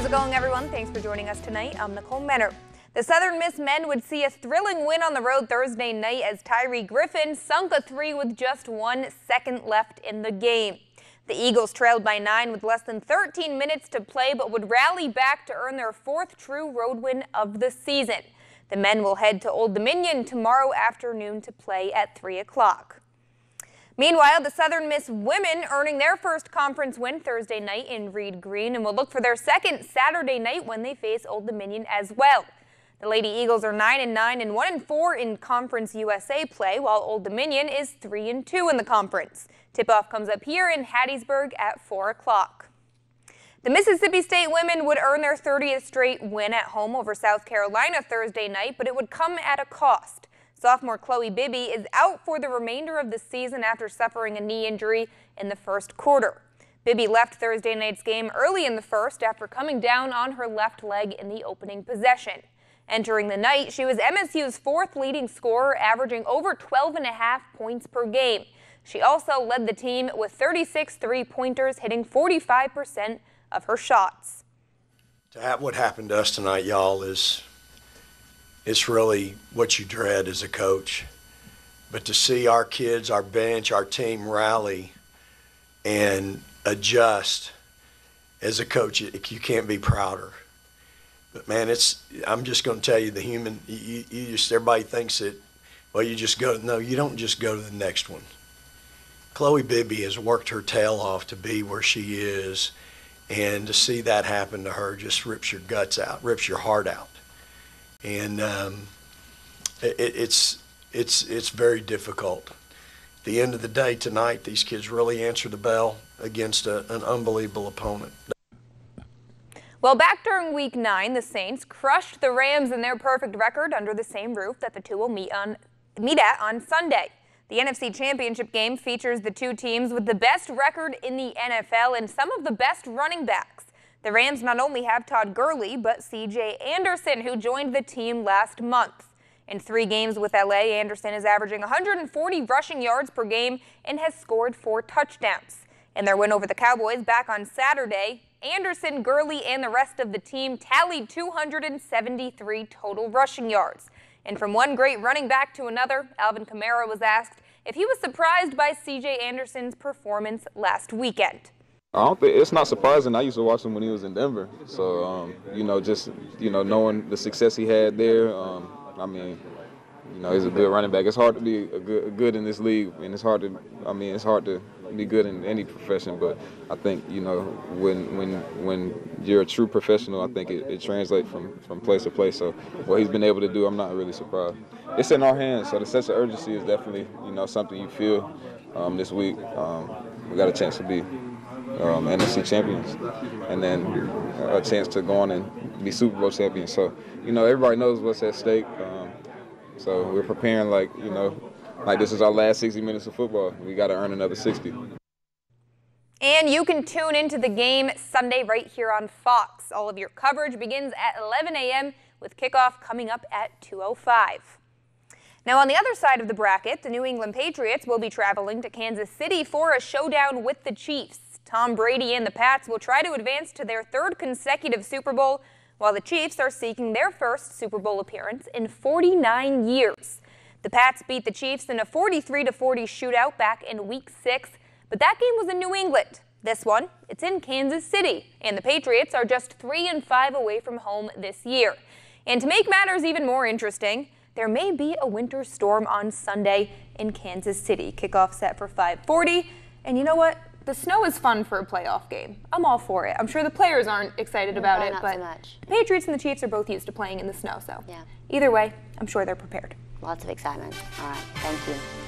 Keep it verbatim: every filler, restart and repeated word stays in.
How's it going, everyone? Thanks for joining us tonight. I'm Nicole Menner. The Southern Miss men would see a thrilling win on the road Thursday night as Tyree Griffin sunk a three with just one second left in the game. The Eagles trailed by nine with less than thirteen minutes to play, but would rally back to earn their fourth true road win of the season. The men will head to Old Dominion tomorrow afternoon to play at three o'clock. Meanwhile, the Southern Miss women earning their first conference win Thursday night in Reed Green and will look for their second Saturday night when they face Old Dominion as well. The Lady Eagles are nine and nine and one and four in Conference U S A play, while Old Dominion is three and two in the conference. Tip-off comes up here in Hattiesburg at four o'clock. The Mississippi State women would earn their thirtieth straight win at home over South Carolina Thursday night, but it would come at a cost. Sophomore Chloe Bibby is out for the remainder of the season after suffering a knee injury in the first quarter. Bibby left Thursday night's game early in the first after coming down on her left leg in the opening possession. Entering the night, she was M S U's fourth leading scorer, averaging over twelve and a half points per game. She also led the team with thirty-six three-pointers, hitting forty-five percent of her shots. What happened to us tonight, y'all, is it's really what you dread as a coach. But to see our kids, our bench, our team rally and adjust as a coach, you can't be prouder. But man, it's, I'm just going to tell you, the human, you, you just, everybody thinks that, well, you just go, no, you don't just go to the next one. Chloe Bibby has worked her tail off to be where she is, and to see that happen to her just rips your guts out, rips your heart out. And um, it, it's, it's, it's very difficult. At the end of the day tonight, these kids really answered the bell against a, an unbelievable opponent. Well, back during week nine, the Saints crushed the Rams in their perfect record under the same roof that the two will meet, on, meet at on Sunday. The N F C Championship game features the two teams with the best record in the N F L and some of the best running backs. The Rams not only have Todd Gurley, but C J Anderson, who joined the team last month. In three games with L A, Anderson is averaging one hundred forty rushing yards per game and has scored four touchdowns. In their win over the Cowboys back on Saturday, Anderson, Gurley, and the rest of the team tallied two hundred seventy-three total rushing yards. And from one great running back to another, Alvin Kamara was asked if he was surprised by C J Anderson's performance last weekend. I don't think it's not surprising. I used to watch him when he was in Denver. So, um, you know, just, you know, knowing the success he had there, um, I mean, you know, he's a good running back. It's hard to be a good, a good in this league, and it's hard to, I mean, it's hard to be good in any profession. But I think, you know, when when when you're a true professional, I think it, it translates from, from place to place. So what he's been able to do, I'm not really surprised. It's in our hands, so the sense of urgency is definitely, you know, something you feel um, this week. Um, we got a chance to be um, N F C champions, and then a chance to go on and be Super Bowl champions. So, you know, everybody knows what's at stake. Um, so we're preparing like, you know, like this is our last sixty minutes of football. We got to earn another sixty. And you can tune into the game Sunday right here on Fox. All of your coverage begins at eleven a m with kickoff coming up at two oh five. Now on the other side of the bracket, the New England Patriots will be traveling to Kansas City for a showdown with the Chiefs. Tom Brady and the Pats will try to advance to their third consecutive Super Bowl, while the Chiefs are seeking their first Super Bowl appearance in forty-nine years. The Pats beat the Chiefs in a forty-three to forty shootout back in week six, but that game was in New England. This one, it's in Kansas City, and the Patriots are just three and five away from home this year. And to make matters even more interesting, there may be a winter storm on Sunday in Kansas City. Kickoff set for five forty, and you know what? The snow is fun for a playoff game. I'm all for it. I'm sure the players aren't excited about no, it, not but so much. The Patriots and the Chiefs are both used to playing in the snow, so yeah. Either way, I'm sure they're prepared. Lots of excitement. All right, thank you.